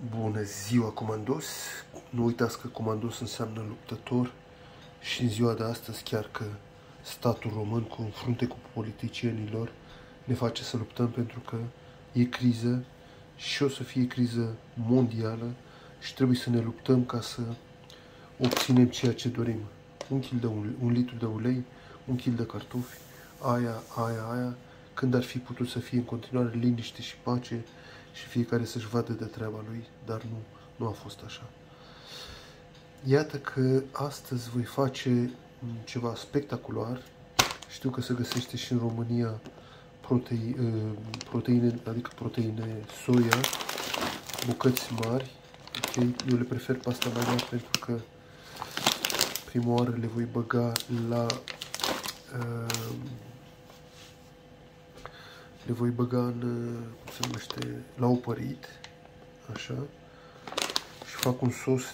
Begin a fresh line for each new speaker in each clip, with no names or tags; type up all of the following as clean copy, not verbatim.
Bună ziua, comandos! Nu uitați că comandos înseamnă luptător și în ziua de astăzi chiar că statul român cu în frunte cu politicienilor ne face să luptăm pentru că e criză și o să fie criză mondială și trebuie să ne luptăm ca să obținem ceea ce dorim. Un litru de ulei, un kil de cartofi, aia, când ar fi putut să fie în continuare liniște și pace și fiecare să-și vadă de treaba lui, dar nu a fost așa. Iată că astăzi voi face ceva spectacular. Știu că se găsește și în România proteine soia, bucăți mari. Okay? Eu le prefer pe astea mai mari pentru că prima oară le voi băga la cum se numește, la opărit, așa, și fac un sos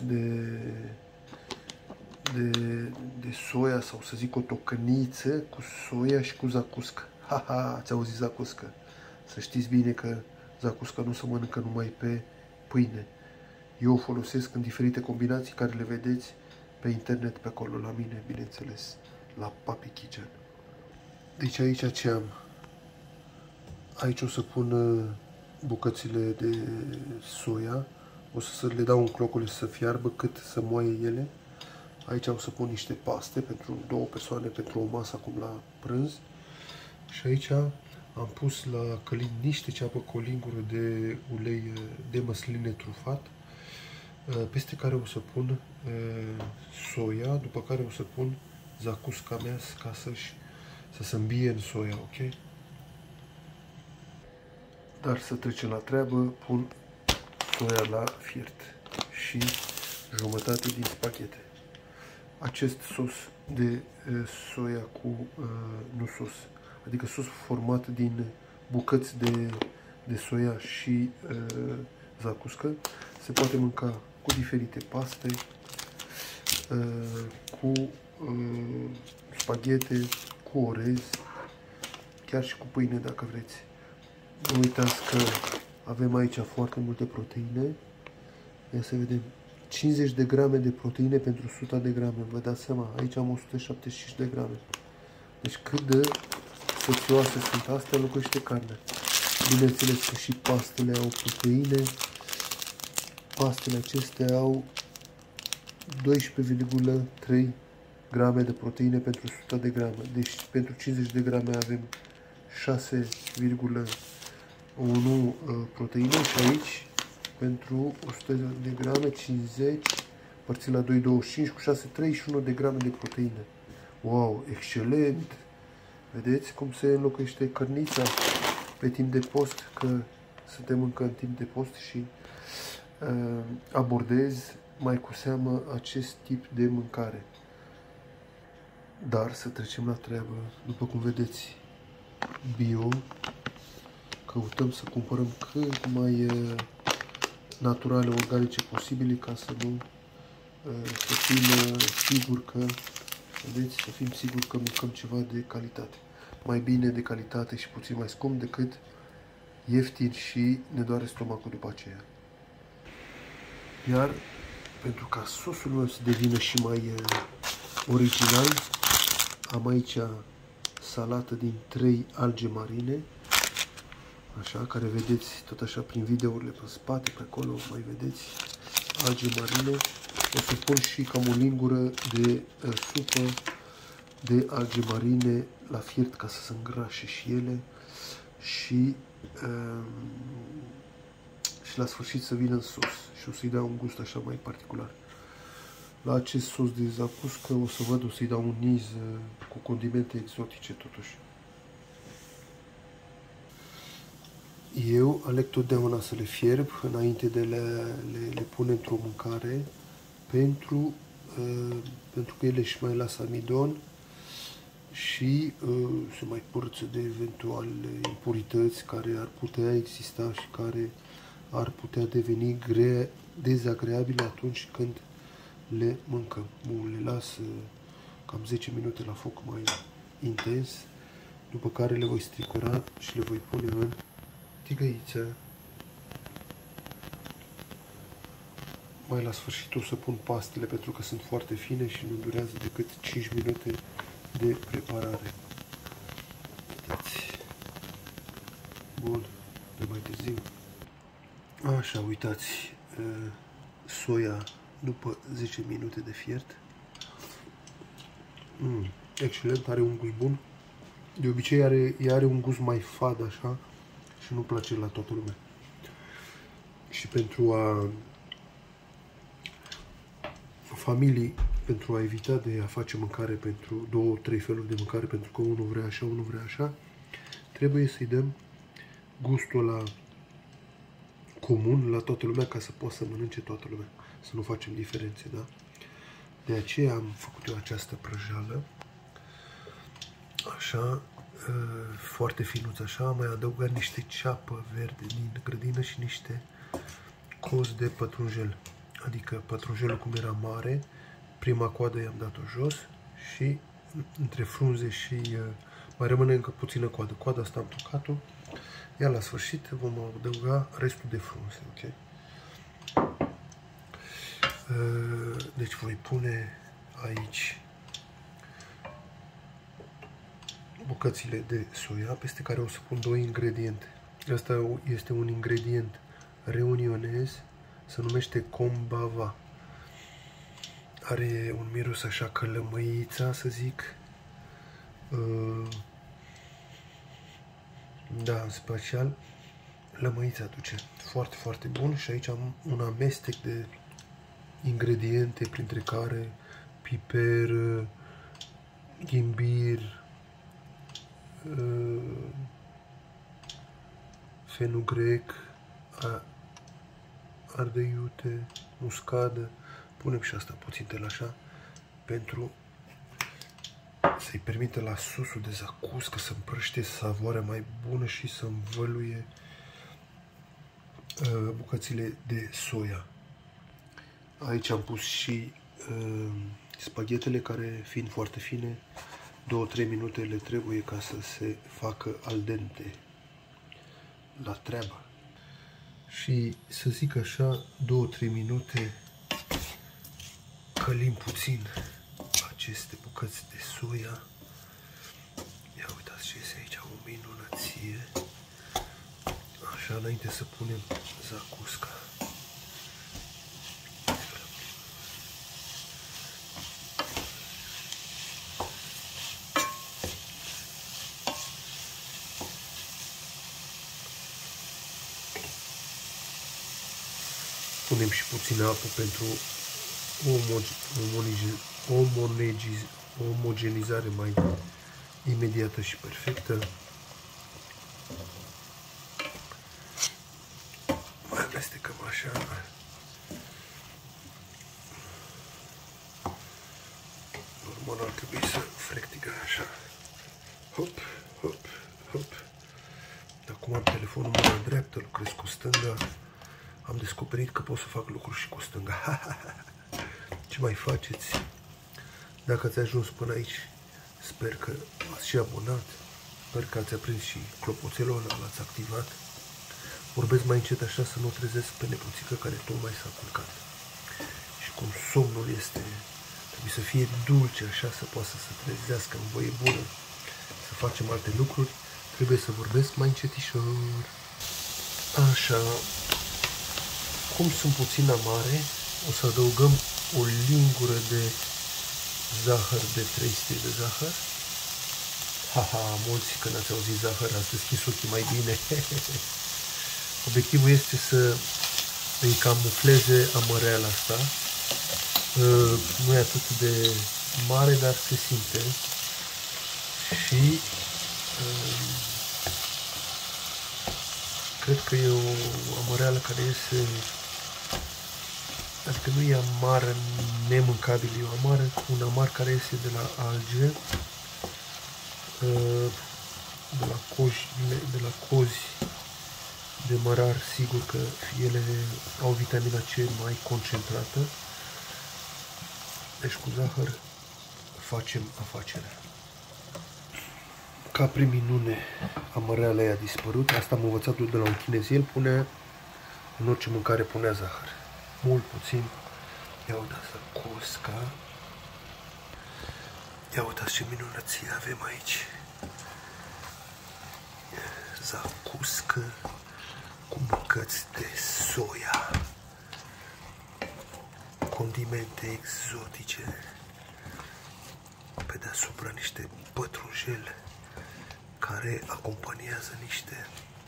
de soia, sau să zic o tocăniță cu soia și cu zacuscă. Haha, ați auzit zacuscă? Să știți bine că zacusca nu se mănâncă numai pe pâine. Eu o folosesc în diferite combinații care le vedeți pe internet, pe acolo, la mine, bineînțeles, la Papi Kitchen. Deci aici ce am? Aici o să pun bucățile de soia, o să le dau în clocule să fiarbă cât să moaie ele. Aici o să pun niște paste pentru 2 persoane, pentru o masă acum la prânz. Și aici am pus la călin niște ceapă cu o lingură de ulei de măsline trufat, peste care o să pun soia, după care o să pun zacusca mea ca să se îmbie în soia, ok? Dar să trecem la treabă, pun soia la fiert și jumătate din spaghete. Acest sos de soia adică sos format din bucăți de soia și zacuscă, se poate mânca cu diferite paste, cu spaghete, cu orez, chiar și cu pâine dacă vreți. Nu uitați că avem aici foarte multe proteine. Ia să vedem. 50 de grame de proteine pentru 100 de grame. Vă dați seama, aici am 175 de grame. Deci cât de sățioase sunt astea, locuiește carnea. Bineînțeles că și pastele au proteine. Pastele acestea au 12,3 grame de proteine pentru 100 de grame. Deci pentru 50 de grame avem 6,1 proteine și aici pentru 100 de grame 50 împărțit la 2,25 cu 6, 31 de grame de proteine. Wow, excelent! Vedeți cum se înlocuiește cărnița pe timp de post, că suntem încă în timp de post și abordez mai cu seamă acest tip de mâncare. Dar să trecem la treabă. După cum vedeți, bio, căutăm să cumpărăm cât mai naturale, organice posibile, ca să nu să fim siguri că, vedeți, să fim siguri că mâncăm ceva de calitate. Mai bine de calitate și puțin mai scump decât ieftin și ne doare stomacul după aceea. Iar pentru ca sosul meu să devină și mai original, am aici salată din 3 alge marine, așa, care vedeți tot așa prin videourile pe spate, pe acolo mai vedeți alge marine. O să pun și cam o lingură de supă de alge marine la fiert ca să se îngrașe și ele și la sfârșit să vină în sos și o să-i dau un gust așa mai particular. La acest sos de zacuscă o să-i dau un niz cu condimente exotice totuși. Eu aleg totdeauna să le fierb înainte de le pune într-o mâncare pentru că ele își mai lasă amidon și se mai părță de eventuale impurități care ar putea exista și care ar putea deveni dezagreabile atunci când le mâncăm. Bun, le las cam 10 minute la foc mai intens, după care le voi stricura și le voi pune în tigăiță. mai la sfârșit o să pun pastele pentru că sunt foarte fine și nu durează decât 5 minute de preparare. Uitați. Bun, de mai târziu. Așa, uitați, soia după 10 minute de fiert. Excelent, are un gust bun. De obicei are un gust mai fad așa și nu place la toată lumea. Și pentru familii, pentru a evita de a face mâncare pentru 2-3 feluri de mâncare, pentru că unul vrea așa, unul vrea așa, trebuie să-i dăm gustul ăla comun la toată lumea ca să poată să mănânce toată lumea, să nu facem diferențe, da? De aceea am făcut eu această prăjeală, așa, foarte finuț așa, am mai adăugat niște ceapă verde din grădină și niște cozi de pătrunjel, adică pătrunjelul cum era mare, prima coadă i-am dat-o jos și între frunze și mai rămâne încă puțină coadă. Coada asta am tocat-o, iar la sfârșit vom adăuga restul de frunze, ok? Deci voi pune aici bucățile de soia, peste care o să pun 2 ingrediente. Asta este un ingredient reunionez, se numește combava. Are un miros așa ca lămăița, să zic. Da, în special lămăița aduce. Foarte, foarte bun. Și aici am un amestec de ingrediente, printre care piper, ghimbir, fenugrec, ardei iute, muscadă. Punem și asta puțin de la așa, pentru să-i permită la sosul de zacuscă să împrăște savoarea mai bună și să învăluie bucățile de soia. Aici am pus și spaghetele, care fiind foarte fine, 2-3 minute le trebuie ca să se facă al dente. La treabă. Și să zic așa, 2-3 minute călim puțin aceste bucăți de soia. Ia uitați ce este aici, o minunăție. Așa, înainte să punem zacusca. Punem și puțină apă pentru o omogenizare mai imediată și perfectă. Mai amestecăm așa. Normal ar trebui să frectigă așa. Hop, hop, hop. Acum am telefonul mâna dreaptă, lucrez cu stânga. Am descoperit că pot să fac lucruri și cu stânga. Ce mai faceți? Dacă ați ajuns până aici, sper că ați și abonat. Sper că ați aprins și clopoțelul ăla, l-ați activat. Vorbesc mai încet așa să nu trezesc pe nepuțică care tocmai s-a culcat. Și cum somnul este, trebuie să fie dulce așa, să poată să se trezească în voie bună, să facem alte lucruri, trebuie să vorbesc mai încetișor. Așa. Cum sunt puțin amare, o să adăugăm o lingură de zahăr, de 300 de zahăr. Haha, mulți când ați auzit zahăr ați deschis ochii mai bine. Obiectivul este să îi camufleze amăreala asta. Nu e atât de mare, dar se simte. Și cred că e o amăreală care iese, adică nu e amară nemâncabil, e o amară, un amar care iese de la alge, de la cozi de mărar, sigur că ele au vitamina C mai concentrată. Deci cu zahăr facem afacerea. Ca prin minune, amăreala i-a dispărut. Asta am învățat de la un chinez. El punea, în orice mâncare punea zahăr. mult puțin. Ia uitați zacusca. Ia uitați ce minunăție avem aici. Zacuscă cu bucăți de soia, condimente exotice, pe deasupra niște pătrunjel care acompaniază niște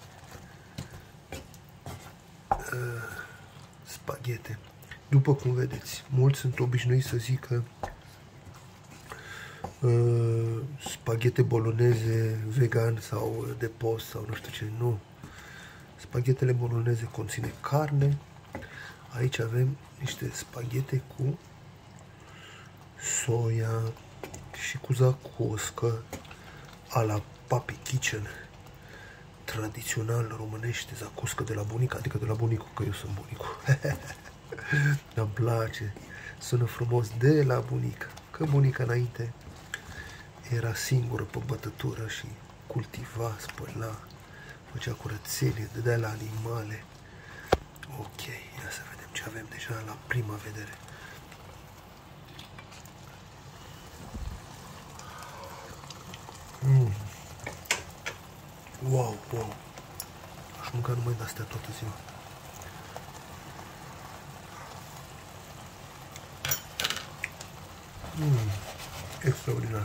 spaghete. După cum vedeți, mulți sunt obișnuiți să zică spaghete boloneze vegan sau de post sau nu știu ce. Nu. Spaghetele boloneze conține carne. Aici avem niște spaghete cu soia și cu zacuscă a la Papi Kitchen, tradițional românește, zacuscă de la bunica, adică de la bunicul, că eu sunt bunicul. Îmi place, sună frumos, de la bunica, că bunica înainte era singură pe bătătură și cultiva, spăla, făcea curățenie, dădea la animale. Ok, ia să vedem ce avem deja la prima vedere. Wow, wow. Aș mânca numai de-astea toată ziua. Extraordinar.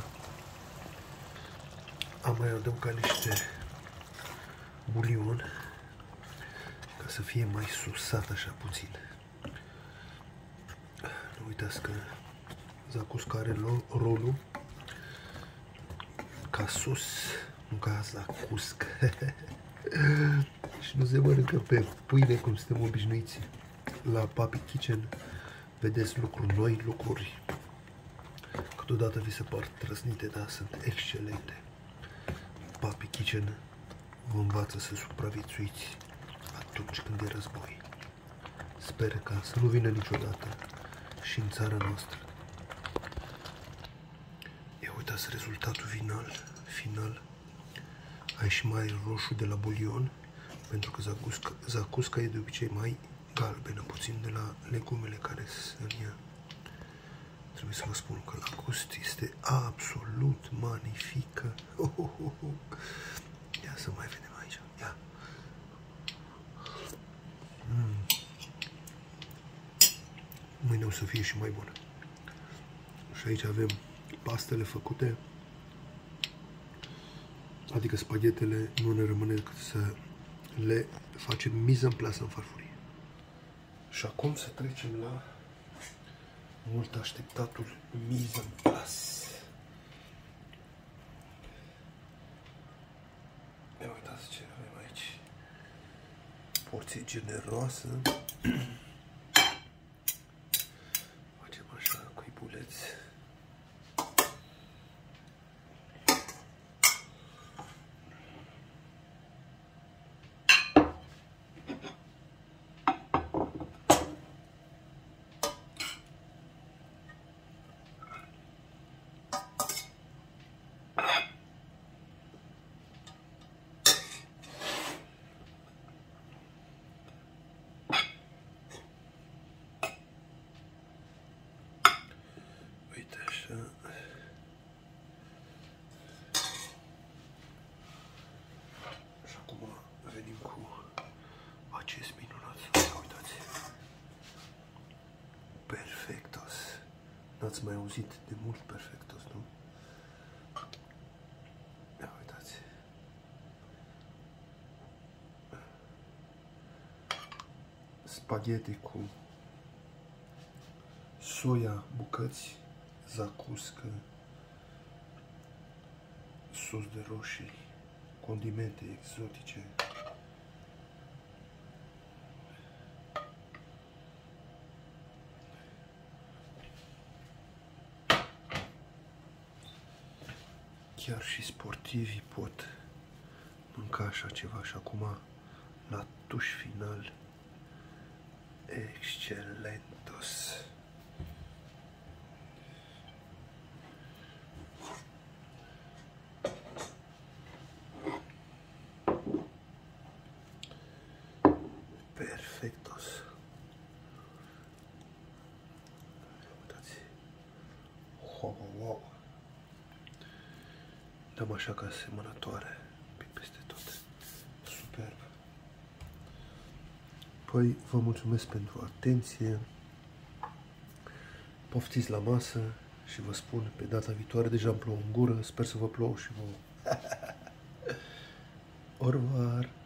Am mai adăugat niște bulion ca să fie mai susat așa puțin. Nu uitați că zacusca are rolul ca sus, nu ca zacuscă. Și nu se mănâncă pe pâine cum suntem obișnuiți. La Papi Kitchen vedeți lucruri noi, lucruri câteodată vi se par trăsnite, dar sunt excelente. Papi Kitchen vă învață să supraviețuiți atunci când e război. Sper ca să nu vină niciodată și în țara noastră. Ia uitați rezultatul final. Ai și mai roșu de la bulion, pentru că zacusca e de obicei mai galbenă, puțin de la legumele care sunt în ea. Trebuie să vă spun că la gust este absolut magnifică. Ia să mai vedem aici. Ia. Mâine o să fie și mai bună. Și aici avem pastele făcute, adică spaghetele, nu ne rămâne decât să le facem mise în place în farfurie. Și acum să trecem la mult așteptatul mise în place. Ia uitați ce avem aici. Porție generoasă. Facem așa, cuibuleți. Și acum venim cu acest minunat, uitați, Perfectos. N-ați mai auzit de mult Perfectos, nu? Ia uitați. Spaghete cu soia, bucăți, zacuscă, sos de roșii, condimente exotice. Chiar și sportivii pot mânca așa ceva și acum la tuș final. Excelentos! Perfectos! Dăm așa ca asemănătoare, pic peste tot. Superb. Păi, vă mulțumesc pentru atenție. Poftiți la masă și vă spun, pe data viitoare deja îmi plouă în gură, sper să vă plouă și vouă. Au revoir.